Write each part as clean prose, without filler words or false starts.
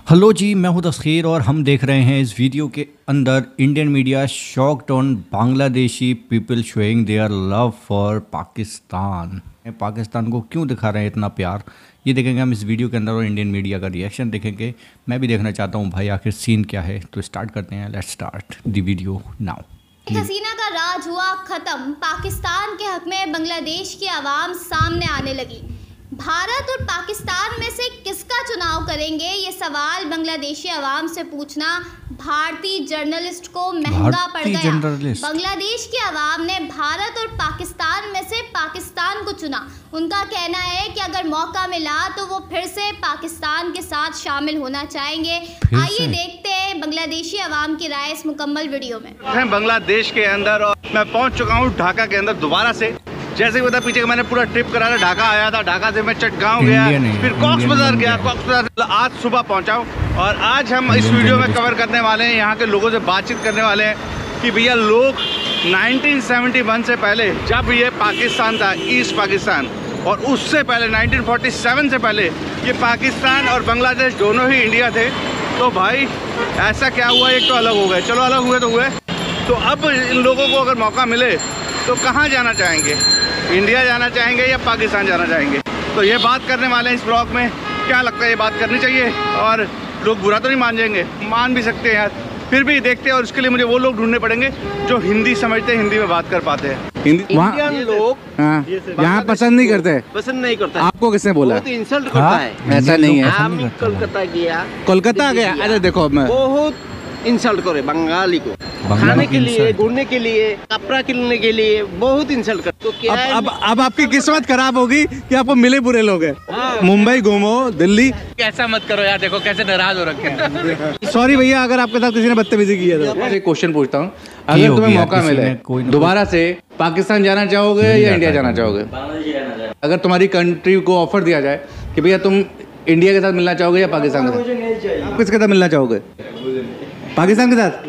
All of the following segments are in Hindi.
हेलो जी, मैं हूं तस्खीर और हम देख रहे हैं इस वीडियो के अंदर Indian media shocked on Bangladeshi people showing their love for Pakistan. Pakistan को क्यों दिखा रहे हैं इतना प्यार, ये देखेंगे हम इस वीडियो के अंदर और इंडियन मीडिया का रिएक्शन देखेंगे। मैं भी देखना चाहता हूं भाई आखिर सीन क्या है, तो स्टार्ट करते हैं। Let's start the video now. Hasina का राज हुआ खत्म, पाकिस्तान के हक में बांग्लादेश की आवाम सामने आने लगी। भारत और पाकिस्तान में से किसका चुनाव करेंगे, ये सवाल बांग्लादेशी आवाम से पूछना भारतीय जर्नलिस्ट को महंगा पड़ गया। बांग्लादेश की आवाम ने भारत और पाकिस्तान में से पाकिस्तान को चुना। उनका कहना है कि अगर मौका मिला तो वो फिर से पाकिस्तान के साथ शामिल होना चाहेंगे। आइए देखते हैं बांग्लादेशी आवाम की राय इस मुकम्मल वीडियो में। बांग्लादेश के अंदर और मैं पहुंच चुका हूँ ढाका के अंदर दोबारा से। जैसे कि बता पीछे मैंने पूरा ट्रिप करा था, ढाका आया था, ढाका से मैं चटगांव गया, फिर कॉक्स बाजार गया, कॉक्स बाजार आज सुबह पहुंचा हूँ। और आज हम इस वीडियो में कवर करने वाले हैं, यहाँ के लोगों से बातचीत करने वाले हैं कि भैया लोग 1971 से पहले जब ये पाकिस्तान था, ईस्ट पाकिस्तान, और उससे पहले 1947 से पहले ये पाकिस्तान और बांग्लादेश दोनों ही इंडिया थे। तो भाई ऐसा क्या हुआ, एक तो अलग हो गए, चलो अलग हुए तो हुए। तो अब इन लोगों को अगर मौका मिले तो कहाँ जाना चाहेंगे, इंडिया जाना चाहेंगे या पाकिस्तान जाना चाहेंगे? तो ये बात करने वाले हैं इस ब्लॉग में। क्या लगता है, ये बात करनी चाहिए? और लोग बुरा तो नहीं मान जाएंगे, मान भी सकते हैं यार, फिर भी देखते हैं। और उसके लिए मुझे वो लोग ढूंढने पड़ेंगे जो हिंदी समझते हैं, हिंदी में बात कर पाते हैं। इंडियन लोग यहाँ पसंद नहीं करते, आपको किसने बोला? बहुत इंसल्ट करता है। ऐसा नहीं है, हम कोलकाता गया। अरे देखो, मैं बहुत इंसल्ट करे बंगाली को, खाने के लिए, घूमने के लिए, कपड़ा किनने के लिए बहुत इंसल्ट कर। तो क्या अब आपकी किस्मत खराब होगी कि आपको मिले बुरे लोग हैं। मुंबई घूमो, दिल्ली, ऐसा मत करो यार, देखो कैसे नाराज हो रखे हैं। सॉरी भैया, अगर आपके साथ किसी ने बदतमीजी की है तो एक क्वेश्चन पूछता हूँ, अगर तुम्हें मौका मिले दोबारा से पाकिस्तान जाना चाहोगे या इंडिया जाना चाहोगे? अगर तुम्हारी कंट्री को ऑफर दिया जाए कि भैया तुम इंडिया के साथ मिलना चाहोगे या पाकिस्तान के साथ, किसके साथ मिलना चाहोगे? पाकिस्तान के साथ?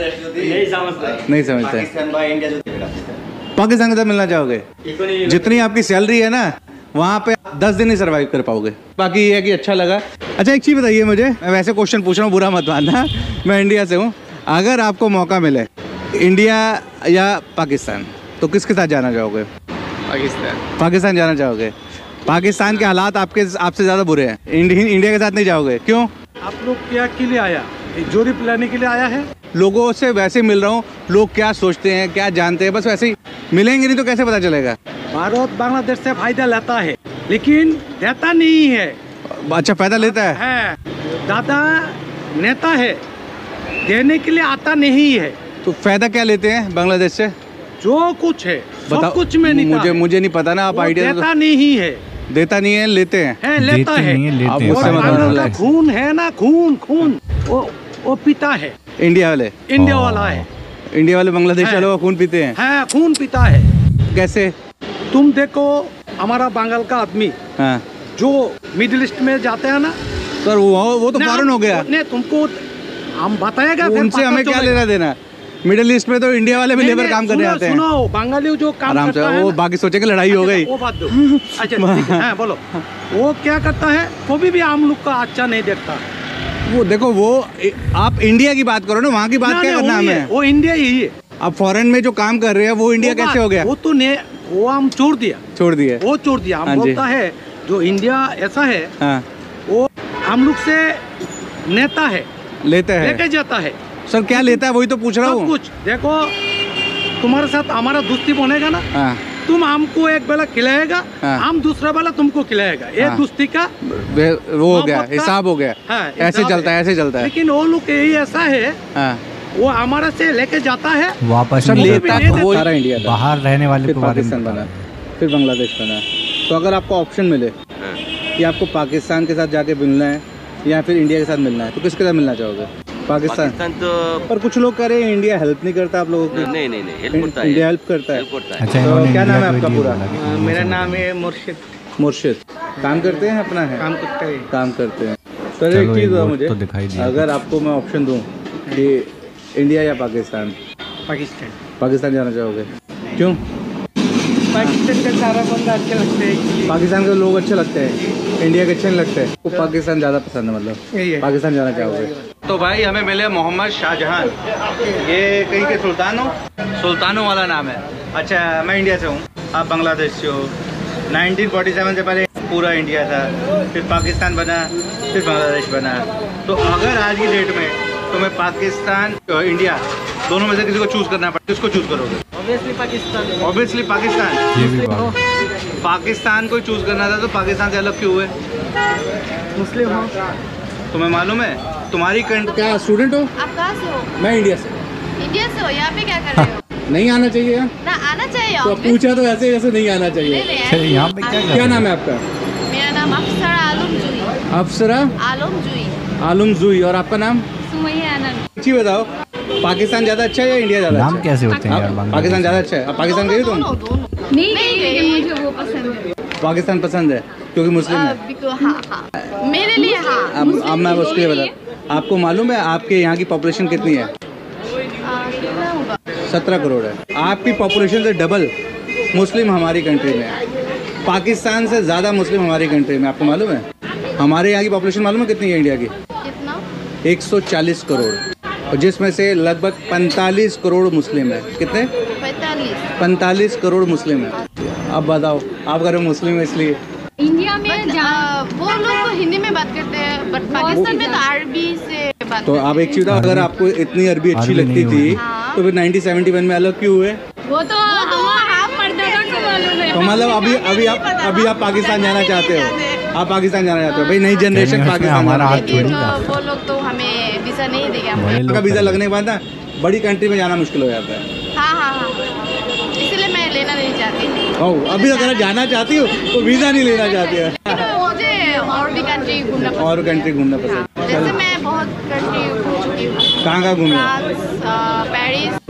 नहीं समझते। पाकिस्तान के साथ मिलना चाहोगे? जितनी आपकी सैलरी है ना, वहाँ पे 10 दिन ही सर्वाइव कर पाओगे। बाकी ये है कि अच्छा लगा। अच्छा एक चीज़ बताइए मुझे, मैं वैसे क्वेश्चन पूछ रहा हूँ, बुरा मत मानना, मैं इंडिया से हूँ। अगर आपको मौका मिले इंडिया या पाकिस्तान, तो किसके साथ जाना चाहोगे? पाकिस्तान जाना चाहोगे? पाकिस्तान के हालात आपसे ज़्यादा बुरे हैं, इंडिया के साथ नहीं जाओगे, क्यों? आप लोग क्या के लिए आया, जोड़ी पिलाने के लिए आया है? लोगों से वैसे मिल रहा हूँ, लोग क्या सोचते हैं, क्या जानते हैं, बस वैसे ही मिलेंगे, नहीं तो कैसे पता चलेगा? भारत बांग्लादेश से फायदा लेता है लेकिन देता नहीं है। अच्छा, फायदा लेता है? दादा नेता है, देने के लिए आता नहीं है। तो फायदा क्या लेते हैं बांग्लादेश से? जो कुछ है सब कुछ में नहीं, मुझे नहीं पता ना, आप आइडिया देता नहीं है। देता नहीं है, लेते हैं, लेता है। खून है ना, खून वो पीता है। इंडिया वाले इंडिया वाले बांग्लादेश वालों का खून पीते हैं? खून पीता है। कैसे? तुम देखो, हमारा बंगाल का आदमी जो मिडिल ईस्ट में जाते हैं ना सर, वो तो फॉरेन हो गया। तुमको हम बताएगा, उनसे हमें क्या लेना देना? मिडिल ईस्ट में तो इंडिया वाले भी लेबर काम करने आते हैं। सुनो, बंगाली जो काम करता है, वो बाकी सोचेंगे लड़ाई हो गई, वो बात दो। अच्छा बोलो, वो क्या करता है? वो भी हम लोग का अच्छा नहीं देखता। वो देखो, वो आप इंडिया की बात करो ना, वहाँ की बात क्या करना हमें? वो इंडिया ही है। अब फॉरेन में जो काम कर रहे हैं वो इंडिया कैसे हो गया? वो हम छोड़ दिया। वो छोड़ दिया। हम बोलता है जो इंडिया ऐसा है, वो हम लोग से नेता है, लेके जाता है। सर क्या लेता है, वही तो पूछ रहा हूँ। कुछ देखो, तुम्हारे साथ हमारा दोस्ती बनेगा ना, तुम हमको एक बेला खिलाएगा, हम दूसरा बेला तुमको खिलाएगा, ये दोस्ती का वो हो गया, हिसाब हो गया। ऐसे चलता है। लेकिन वो लोग यही ऐसा है, वो हमारा से लेके जाता है वापस, वो सारा इंडिया बाहर रहने वाले को पाकिस्तान बना, फिर बांग्लादेश बना। तो अगर आपको ऑप्शन मिले कि आपको पाकिस्तान के साथ जाके मिलना है या फिर इंडिया के साथ मिलना है, तो किसके साथ मिलना चाहोगे? पाकिस्तान तो पर कुछ लोग कह रहे हैं इंडिया हेल्प नहीं करता आप लोगों को। नहीं, इंडिया हेल्प करता है। अच्छा, तो क्या नाम है आपका पूरा? मेरा नाम है मुर्शिद। काम करते हैं अपना है? काम करते हैं। तो एक चीज़ मुझे, अगर आपको मैं ऑप्शन दूँ कि इंडिया या पाकिस्तान जाना चाहोगे, क्यों? पाकिस्तान का सारा बंदा अच्छे लगते हैं। पाकिस्तान के लोग अच्छे लगते हैं। इंडिया के अच्छे नहीं लगते, वो पाकिस्तान ज़्यादा पसंद है, मतलब पाकिस्तान जाना चाहोगे? तो भाई हमें मिले मोहम्मद शाहजहां, ये कहीं के सुल्तानों वाला नाम है। अच्छा, मैं इंडिया से हूँ, आप बांग्लादेश से हो। 1947 से पहले पूरा इंडिया था, फिर पाकिस्तान बना, फिर बांग्लादेश बना। तो अगर आज की डेट में तुम्हें पाकिस्तान और इंडिया दोनों में से किसी को चूज करना पड़े, किसको चूज करोगे? ऑब्वियसली पाकिस्तान। पाकिस्तान को चूज करना था तो पाकिस्तान से अलग क्यों हुए? मुस्लिम हो। तुम्हें मालूम है तुम्हारी क्या स्टूडेंट हो? आप कहाँ से हो? मैं इंडिया से। इंडिया से हो? यहाँ पे क्या कर रहे हो? नहीं आना चाहिए ना आना चाहिए। तो पूछा तो ऐसे जैसे नहीं आना चाहिए। यहाँ पे क्या नाम है आपका? मेरा नाम अफसरा आलम जुई। अफसरा आलम जुई। आलम जुई। और आपका नाम? सुमैया आनंद। अच्छी बताओ, पाकिस्तान ज्यादा अच्छा है या इंडिया ज्यादा अच्छा है? नाम कैसे होते हैं यार? पाकिस्तान ज्यादा अच्छा है। अब पाकिस्तान गई तुम? नहीं गई, मुझे वो पसंद है। पाकिस्तान पसंद है क्योंकि मुस्लिम है? हाँ। मेरे लिए हाँ। अब मैं उसके लिए बता, आपको मालूम है आपके यहाँ की पॉपुलेशन कितनी है? 17 करोड़ है। आपकी पॉपुलेशन से डबल मुस्लिम हमारी कंट्री में है। पाकिस्तान से ज़्यादा मुस्लिम हमारी कंट्री में, आपको मालूम है? हमारे यहाँ की पॉपुलेशन मालूम है कितनी है इंडिया की? कितना? 140 करोड़, और जिसमें से लगभग 45 करोड़ मुस्लिम है। कितने? 45 करोड़ मुस्लिम है। अब बताओ, आप अगर मुस्लिम है इसलिए इंडिया में वो लोग तो हिंदी में बात करते हैं, बट पाकिस्तान में तो अरबी से बात। तो आप एक चीज़, अगर आपको इतनी अरबी अच्छी लगती थी तो फिर 1971 में अलग क्यों हुए? वो तो आप परदादा को मालूम है। तो मतलब अभी आप पाकिस्तान जाना चाहते हो? आप पाकिस्तान जाना चाहते हो भाई? नई जनरेशन पाकिस्तान हमारा हाथ छोड़ी वो लोग तो हमें वीजा नहीं देगा। का वीजा लगने के बाद ना बड़ी कंट्री में जाना मुश्किल हो जाता है। हाँ, इसलिए मैं लेना नहीं चाहती। अभी अगर जाना चाहती हो तो वीजा नहीं लेना चाहती है। मुझे और भी कंट्री घूमना पसंद। और कंट्री घूमना पसंद? जैसे मैं बहुत कंट्री घूम चुकी हूँ। कहाँ घूमी? Paris,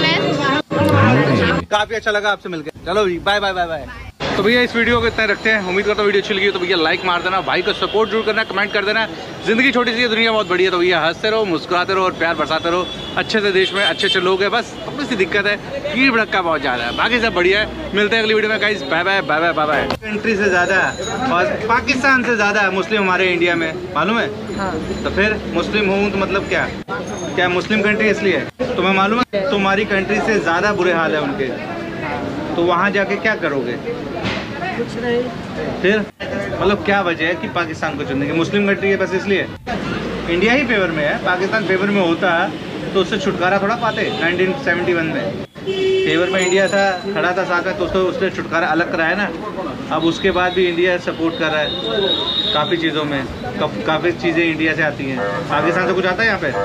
England. काफी अच्छा लगा आपसे मिलकर। चलो बाय बाय बाय बाय। तो भैया इस वीडियो को इतना रखते हैं। उम्मीद करता हूँ वीडियो अच्छी लगी तो भैया लाइक मार देना, भाई को सपोर्ट जरूर करना, कमेंट कर देना। जिंदगी छोटी सी है, दुनिया बहुत बड़ी है, तो भैया हंसते रहो, मुस्कुराते रहो और प्यार बरसाते रहो। अच्छे से देश में अच्छे अच्छे लोग हैं, बस अपनी सी दिक्कत है भीड़ भड़का बहुत ज़्यादा है, बाकी सब बढ़िया है। मिलते हैं अगली वीडियो में guys, bye bye bye bye bye bye. Country से ज़्यादा और पाकिस्तान से ज़्यादा मुस्लिम हमारे इंडिया में, मालूम है? तो फिर मुस्लिम हूँ तो मतलब क्या मुस्लिम कंट्री इसलिए? तुम्हें मालूम है तुम्हारी कंट्री से ज़्यादा बुरे हाल है उनके, तो वहाँ जाके क्या करोगे? कुछ नहीं। फिर मतलब क्या वजह है कि पाकिस्तान को चुनने की? मुस्लिम कंट्री है बस इसलिए? इंडिया ही फेवर में है, पाकिस्तान फेवर में होता तो उससे छुटकारा थोड़ा पाते। 1971 में फेवर में इंडिया था, खड़ा था साका, तो उसने छुटकारा अलग कराया ना। अब उसके बाद भी इंडिया सपोर्ट कर रहा है काफ़ी चीज़ों में, काफ़ी चीज़ें इंडिया से आती हैं। पाकिस्तान से कुछ आता है यहाँ पे?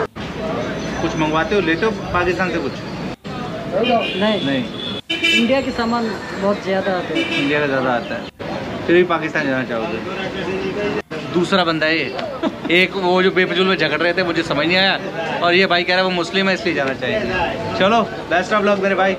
कुछ मंगवाते हो, लेते हो पाकिस्तान से कुछ? नहीं, इंडिया के सामान बहुत ज़्यादा आते हैं। इंडिया का ज़्यादा आता है, फिर भी पाकिस्तान जाना चाहोगे? दूसरा बंदा है ये, एक वो जो बेफजूल में झगड़ रहे थे, मुझे समझ नहीं आया, और ये भाई कह रहा है वो मुस्लिम है इसलिए जाना चाहिए। चलो बेस्ट ऑफ लक मेरे भाई।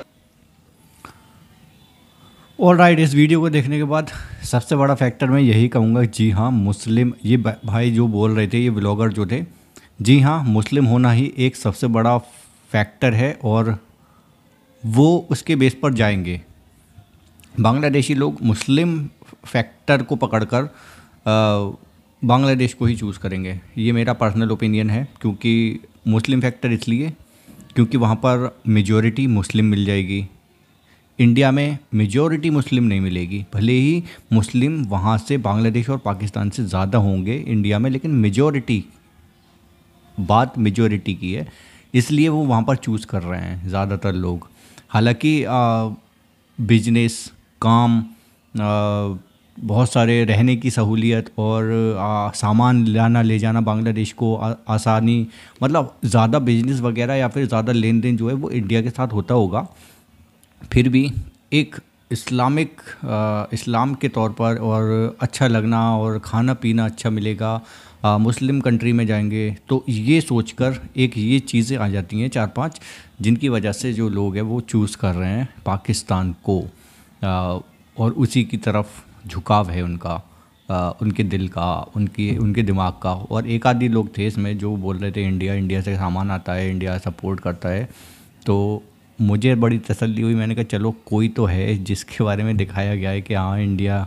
ऑल राइट, इस वीडियो को देखने के बाद सबसे बड़ा फैक्टर मैं यही कहूँगा, जी हाँ मुस्लिम, ये भाई जो बोल रहे थे, ये ब्लॉगर जो थे, जी हाँ मुस्लिम होना ही एक सबसे बड़ा फैक्टर है, और वो उसके बेस पर जाएंगे। बांग्लादेशी लोग मुस्लिम फैक्टर को पकड़कर बांग्लादेश को ही चूज़ करेंगे, ये मेरा पर्सनल ओपिनियन है। क्योंकि मुस्लिम फैक्टर इसलिए क्योंकि वहाँ पर मेजॉरिटी मुस्लिम मिल जाएगी, इंडिया में मेजॉरिटी मुस्लिम नहीं मिलेगी। भले ही मुस्लिम वहाँ से बांग्लादेश और पाकिस्तान से ज़्यादा होंगे इंडिया में, लेकिन मेजॉरिटी, बात मेजॉरिटी की है, इसलिए वो वहाँ पर चूज़ कर रहे हैं ज़्यादातर लोग। हालांकि बिजनेस, काम, बहुत सारे रहने की सहूलियत और सामान लाना ले जाना बांग्लादेश को आसानी, मतलब ज़्यादा बिजनेस वगैरह या फिर ज़्यादा लेन देन जो है वो इंडिया के साथ होता होगा। फिर भी एक इस्लाम के तौर पर और अच्छा लगना और खाना पीना अच्छा मिलेगा, मुस्लिम कंट्री में जाएंगे, तो ये सोचकर एक ये चीज़ें आ जाती हैं 4-5, जिनकी वजह से जो लोग हैं वो चूज़ कर रहे हैं पाकिस्तान को, और उसी की तरफ झुकाव है उनका, उनके दिल का, उनके दिमाग का। और एक आदि लोग थे इसमें जो बोल रहे थे इंडिया से सामान आता है, इंडिया सपोर्ट करता है, तो मुझे बड़ी तसल्ली हुई। मैंने कहा चलो कोई तो है जिसके बारे में दिखाया गया है कि हाँ इंडिया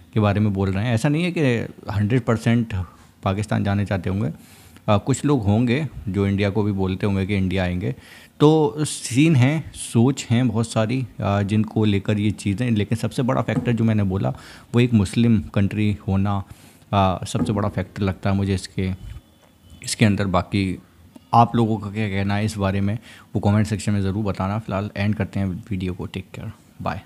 के बारे में बोल रहे हैं। ऐसा नहीं है कि 100% पाकिस्तान जाने चाहते होंगे, कुछ लोग होंगे जो इंडिया को भी बोलते होंगे कि इंडिया आएंगे। तो सीन है, सोच हैं बहुत सारी जिनको लेकर ये चीज़ें, लेकिन सबसे बड़ा फैक्टर जो मैंने बोला वो एक मुस्लिम कंट्री होना सबसे बड़ा फैक्टर लगता है मुझे इसके अंदर। बाकी आप लोगों का क्या कहना है इस बारे में वो कमेंट सेक्शन में ज़रूर बताना। फ़िलहाल एंड करते हैं वीडियो को। Take care, bye.